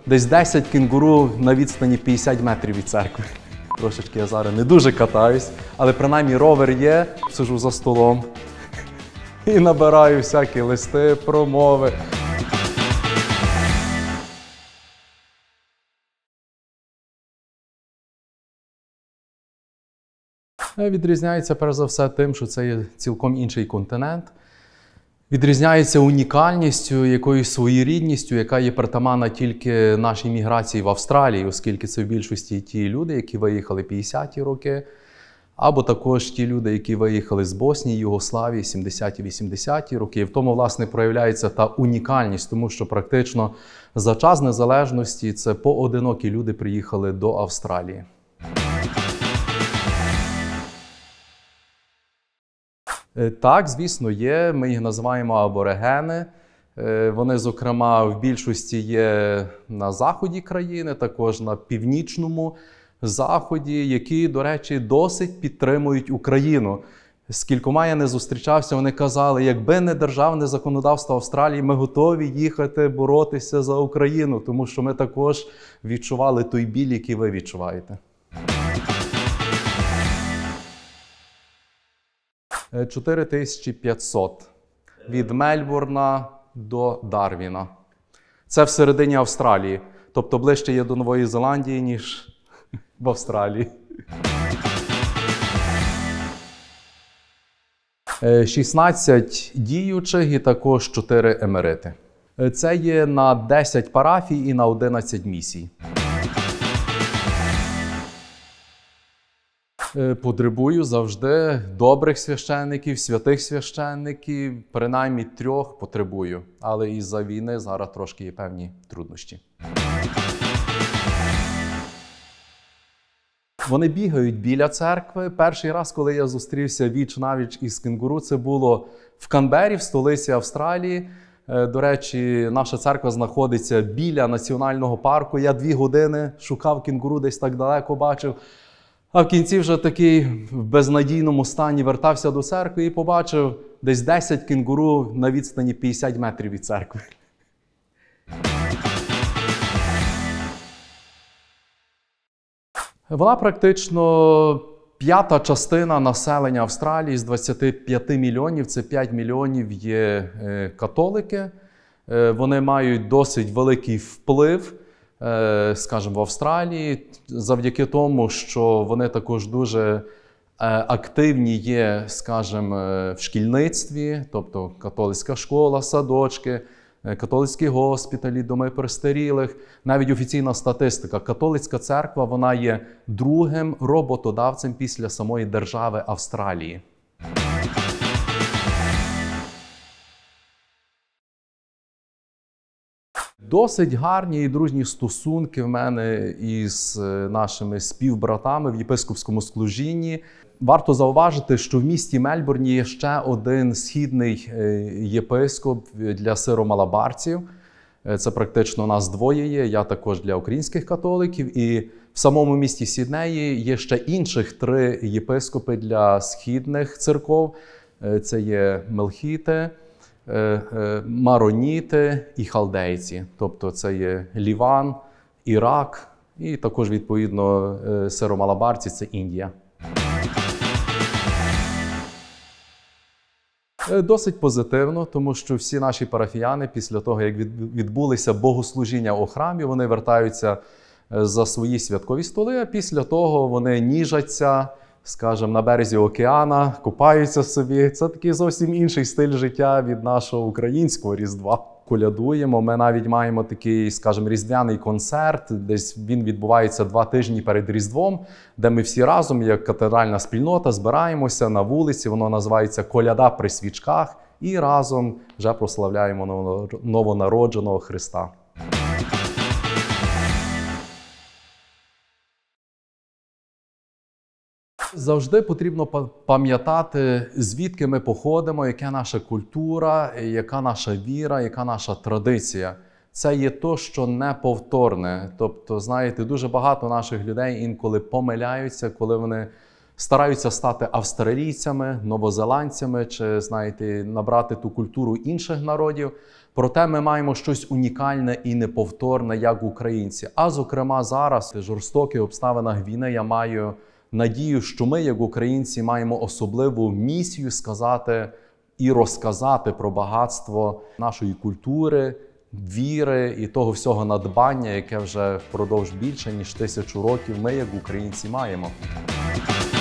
Десь 10 кенгуру на відстані 50 метрів від церкви. Трошечки я зараз не дуже катаюсь, але принаймні ровер є, сиджу за столом і набираю всякі листи, промови. Відрізняється, перш за все, тим, що це є цілком інший континент. Відрізняється унікальністю, якоюсь своєрідністю, яка є притаманна тільки нашій міграції в Австралії, оскільки це в більшості ті люди, які виїхали 50-ті роки, або також ті люди, які виїхали з Боснії, Югославії, 70-ті, 80-ті роки. І в тому, власне, проявляється та унікальність, тому що практично за час незалежності це поодинокі люди приїхали до Австралії. Так, звісно, є. Ми їх називаємо аборигени. Вони, зокрема, в більшості є на заході країни, також на північному заході, які, до речі, досить підтримують Україну. З кількома я не зустрічався, вони казали, якби не державне законодавство Австралії, ми готові їхати боротися за Україну, тому що ми також відчували той біль, який ви відчуваєте. 4500 від Мельбурна до Дарвіна. Це всередині Австралії, тобто ближче є до Нової Зеландії, ніж в Австралії. 16 діючих і також 4 емерити. Це є на 10 парафій і на 11 місій. Потребую завжди добрих священників, святих священників, принаймні 3 потребую. Але із-за війни зараз трошки є певні труднощі. Вони бігають біля церкви. Перший раз, коли я зустрівся віч-навіч із кенгуру, це було в Канбері, в столиці Австралії. До речі, наша церква знаходиться біля національного парку. Я 2 години шукав кенгуру, десь так далеко бачив. А в кінці вже такий в безнадійному стані вертався до церкви і побачив десь 10 кенгуру на відстані 50 метрів від церкви. Вона практично 5-та частина населення Австралії з 25 мільйонів, це 5 мільйонів є католики. Вони мають досить великий вплив, скажімо, в Австралії, завдяки тому, що вони також дуже активні є, скажімо, в шкільництві, тобто католицька школа, садочки, католицькі госпіталі, доми престарілих. Навіть офіційна статистика. Католицька церква, вона є другим роботодавцем після самої держави Австралії. Досить гарні і дружні стосунки в мене із нашими співбратами в єпископському служінні. Варто зауважити, що в місті Мельбурні є ще один східний єпископ для сиромалабарців. Це практично нас 2 є, я також для українських католиків. І в самому місті Сіднеї є ще інших 3 єпископи для східних церков. Це є мелхіти, мароніти і халдейці. Тобто це є Ліван, Ірак і також, відповідно, сиромалабарці – це Індія. Досить позитивно, тому що всі наші парафіяни після того, як відбулися богослужіння у храмі, вони вертаються за свої святкові столи, а після того вони ніжаться, скажімо, на березі океана, купаються собі. Це такий зовсім інший стиль життя від нашого українського Різдва. Колядуємо, ми навіть маємо такий, скажімо, різдвяний концерт, десь він відбувається 2 тижні перед Різдвом, де ми всі разом, як катедральна спільнота, збираємося на вулиці, воно називається «Коляда при свічках», і разом вже прославляємо новонародженого Христа. Завжди потрібно пам'ятати, звідки ми походимо, яка наша культура, яка наша віра, яка наша традиція. Це є то, що неповторне. Тобто, знаєте, дуже багато наших людей інколи помиляються, коли вони стараються стати австралійцями, новозеландцями чи, знаєте, набрати ту культуру інших народів. Проте ми маємо щось унікальне і неповторне, як українці. А зокрема зараз, в жорстоких обставинах війни, я маю надію, що ми, як українці, маємо особливу місію сказати і розказати про багатство нашої культури, віри і того всього надбання, яке вже впродовж більше ніж 1000 років ми, як українці, маємо.